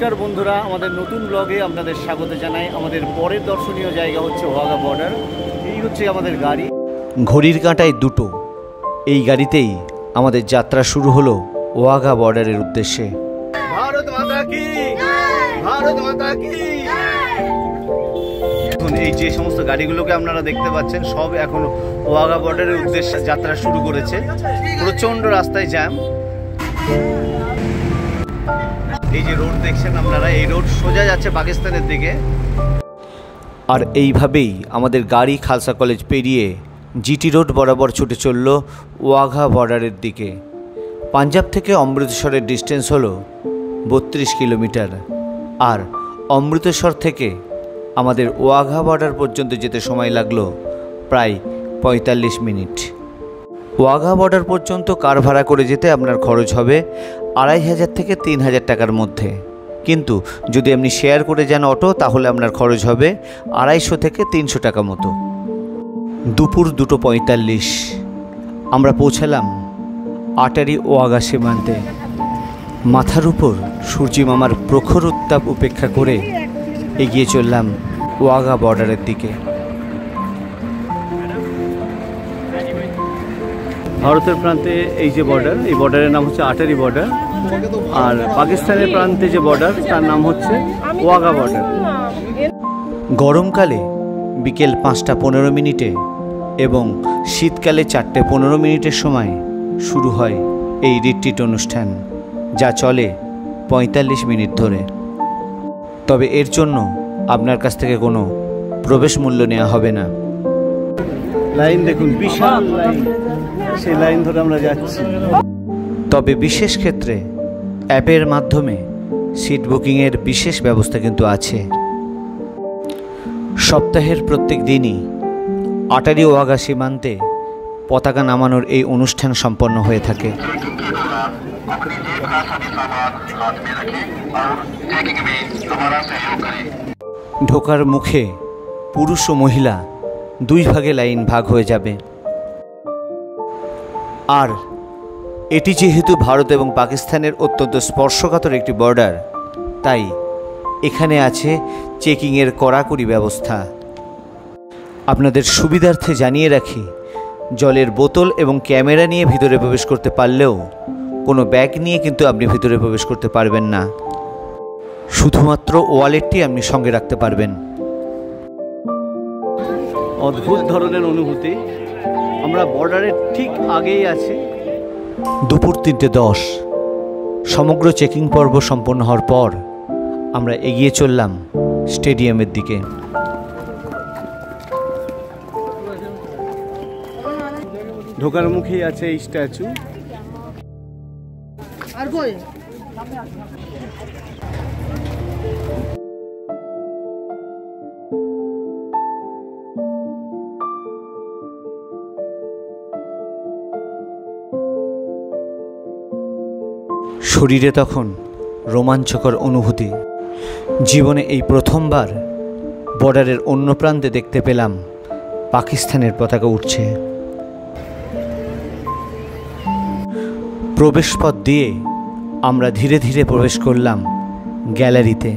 নমস্কার বন্ধুরা, আমাদের নতুন ব্লগে আপনাদের স্বাগত জানাই। আমাদের পরের দর্শনীয় জায়গা হচ্ছে ওয়াঘা বর্ডার। এই হচ্ছে আমাদের গাড়ি, ঘড়ির কাঁটায় দুটো। এই গাড়িতেই আমাদের যাত্রা শুরু হলো ওয়াঘা বর্ডারের উদ্দেশ্যে। ভারত মাতা কি, ভারত মাতা কি। এখন এই যে সমস্ত গাড়িগুলোকে আপনারা দেখতে পাচ্ছেন, সব এখন ওয়াঘা বর্ডারের উদ্দেশ্যে যাত্রা শুরু করেছে। প্রচণ্ড রাস্তায় জ্যাম। এই যে রোড দেখছেন আপনারা, এই রোড সোজা যাচ্ছে পাকিস্তানের দিকে। আর এইভাবেই আমাদের গাড়ি খালসা কলেজ পেরিয়ে জিটি রোড বরাবর ছুটে চলল ওয়াঘা বর্ডারের দিকে। পাঞ্জাব থেকে অমৃতসরের ডিস্টেন্স হলো 32 কিলোমিটার। আর অমৃতসর থেকে আমাদের ওয়াঘা বর্ডার পর্যন্ত যেতে সময় লাগলো প্রায় 45 মিনিট। ওয়াঘা বর্ডার পর্যন্ত কার ভাড়া করে যেতে আপনার খরচ হবে 2500 থেকে 3000 টাকার মধ্যে। কিন্তু যদি আপনি শেয়ার করে যান অটো, তাহলে আপনার খরচ হবে 250 থেকে 300 টাকা মতো। দুপুর 2:45 আমরা পৌঁছালাম আটারি ওয়াঘা সীমান্তে। মাথার উপর সূর্যি মামার প্রখর উত্তাপ উপেক্ষা করে এগিয়ে চললাম ওয়াঘা বর্ডারের দিকে। ভারতের প্রান্তে এই যে বর্ডার, এই বর্ডারের নাম হচ্ছে আটারি বর্ডার। আর পাকিস্তানের প্রান্তে যে বর্ডার, তার নাম হচ্ছে ওয়াঘা বর্ডার। গরমকালে বিকেল 5:15 মিনিটে এবং শীতকালে 4:15 মিনিটের সময় শুরু হয় এই রিট্রিট অনুষ্ঠান, যা চলে 45 মিনিট ধরে। তবে এর জন্য আপনার কাছ থেকে কোনো প্রবেশ মূল্য নেওয়া হবে না। লাইন দেখুন, বিশাল লাইন, সেই লাইন ধরে আমরা যাচ্ছি। তবে বিশেষ ক্ষেত্রে অ্যাপের মাধ্যমে সিট বুকিংয়ের বিশেষ ব্যবস্থা কিন্তু আছে। সপ্তাহের প্রত্যেক দিনই আটারি ওয়াঘা সীমান্তে পতাকা নামানোর এই অনুষ্ঠান সম্পন্ন হয়ে থাকে। ঢোকার মুখে পুরুষ ও মহিলা দুই ভাগে লাইন ভাগ হয়ে যাবে। আর এটি যেহেতু ভারত এবং পাকিস্তানের অত্যন্ত স্পর্শকাতর একটি বর্ডার, তাই এখানে আছে চেকিংয়ের কড়াকড়ি ব্যবস্থা। আপনাদের সুবিধার্থে জানিয়ে রাখি, জলের বোতল এবং ক্যামেরা নিয়ে ভিতরে প্রবেশ করতে পারলেও কোনো ব্যাগ নিয়ে কিন্তু আপনি ভিতরে প্রবেশ করতে পারবেন না। শুধুমাত্র ওয়ালেটটি আপনি সঙ্গে রাখতে পারবেন। অদ্ভুত ধরনের অনুভূতি। আমরা বর্ডারের ঠিক আগেই আছি। দুপুর 3:10 সমগ্র চেকিং পর্ব সম্পন্ন হওয়ার পর আমরা এগিয়ে চললাম স্টেডিয়ামের দিকে। ঢোকার মুখেই আছে এই স্ট্যাচু। শরীরে তখন রোমাঞ্চকর অনুভূতি। জীবনে এই প্রথমবার বর্ডারের অন্য প্রান্তে দেখতে পেলাম পাকিস্তানের পতাকা উঠছে। প্রবেশপথ দিয়ে আমরা ধীরে ধীরে প্রবেশ করলাম গ্যালারিতে।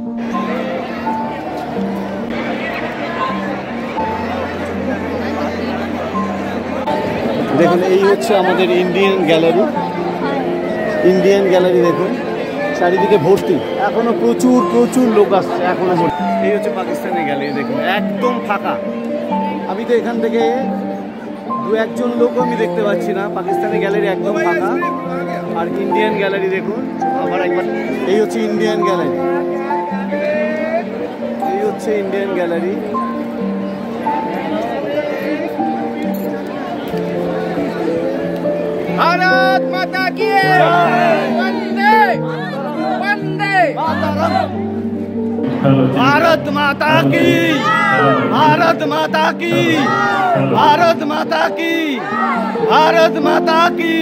দেখুন, এই হচ্ছে আমাদের ইন্ডিয়ান গ্যালারি। ইন্ডিয়ান গ্যালারি দেখুন, চারিদিকে ভর্তি, এখনো প্রচুর প্রচুর লোক আসছে, এখনো ভর্তি। এই হচ্ছে পাকিস্তানের গ্যালারি, দেখুন একদম ফাঁকা। আমি তো এখান থেকে 2-1 লোকও আমি দেখতে পাচ্ছি না। পাকিস্তানের গ্যালারি একদম ফাঁকা। আর ইন্ডিয়ান গ্যালারি দেখুন আবার একবার। এই হচ্ছে ইন্ডিয়ান গ্যালারি, এই হচ্ছে ইন্ডিয়ান গ্যালারি। भारत माता की वंदे वंदे भारत माता की, भारत माता की, भारत माता की, भारत माता की।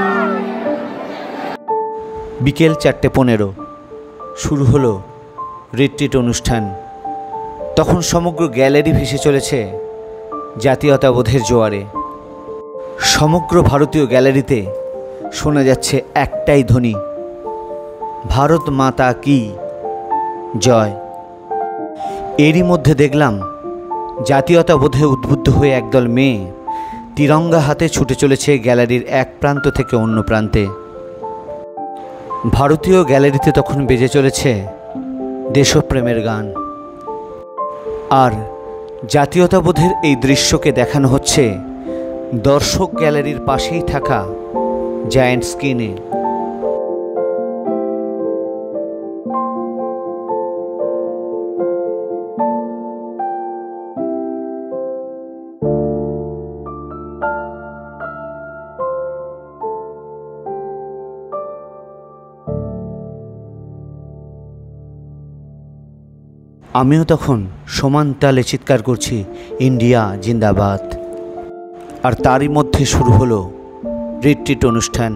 বিকেল 4:15 শুরু হলো রিট্রিট অনুষ্ঠান। তখন সমগ্র গ্যালারি ভেসে চলেছে জাতীয়তাবোধের জোয়ারে। সমগ্র ভারতীয় গ্যালারিতে শোনা যাচ্ছে একটাই ধ্বনি, ভারত মাতা কি, জয়। এরই মধ্যে দেখলাম জাতীয়তাবোধে উদ্বুদ্ধ হয়ে একদল মেয়ে তিরঙ্গা হাতে ছুটে চলেছে গ্যালারির এক প্রান্ত থেকে অন্য প্রান্তে। ভারতীয় গ্যালারিতে তখন বেজে চলেছে দেশপ্রেমের গান, আর জাতীয়তাবোধের এই দৃশ্যকে দেখানো হচ্ছে দর্শক গ্যালারির পাশেই থাকা জায়ান্ট স্ক্রিনে। আমিও তখন সমান তালে চিৎকার করছি, ইন্ডিয়া জিন্দাবাদ। আর তারই মধ্যে শুরু হলো রিট্রিট অনুষ্ঠান।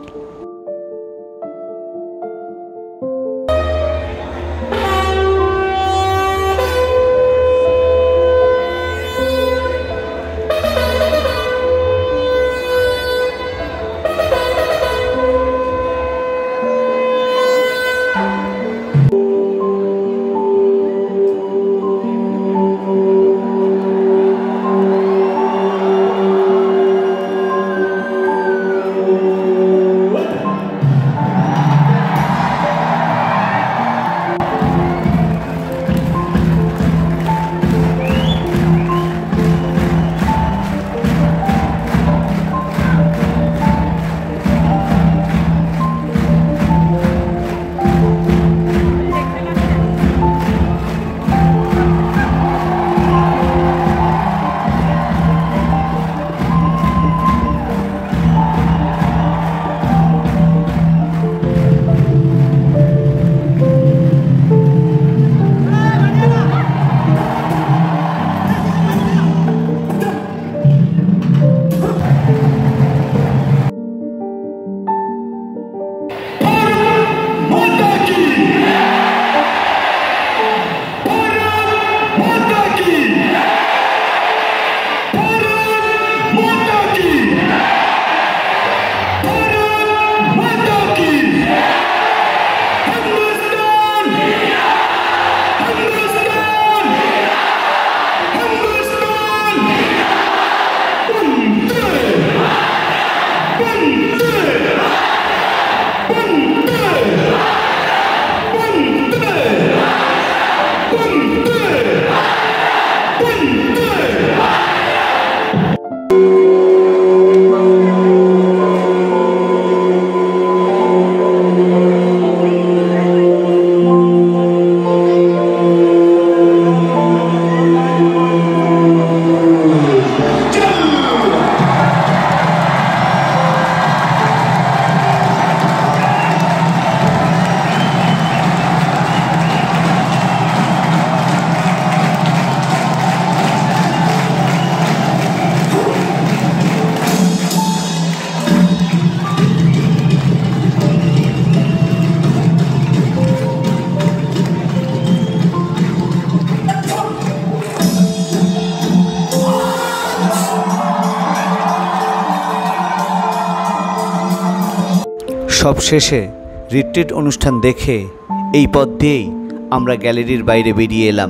সবশেষে রিট্রিট অনুষ্ঠান দেখে এই পথ দিয়েই আমরা গ্যালারির বাইরে বেরিয়ে এলাম।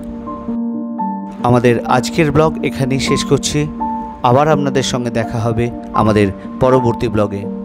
আমাদের আজকের ব্লগ এখানেই শেষ করছি। আবার আপনাদের সঙ্গে দেখা হবে আমাদের পরবর্তী ব্লগে।